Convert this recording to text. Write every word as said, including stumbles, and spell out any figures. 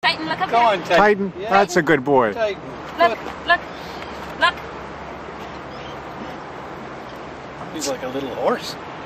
Titan, look up Go there. on, Titan. Titan, Yeah. that's a good boy. Titan. Look, look, look. He's like a little horse.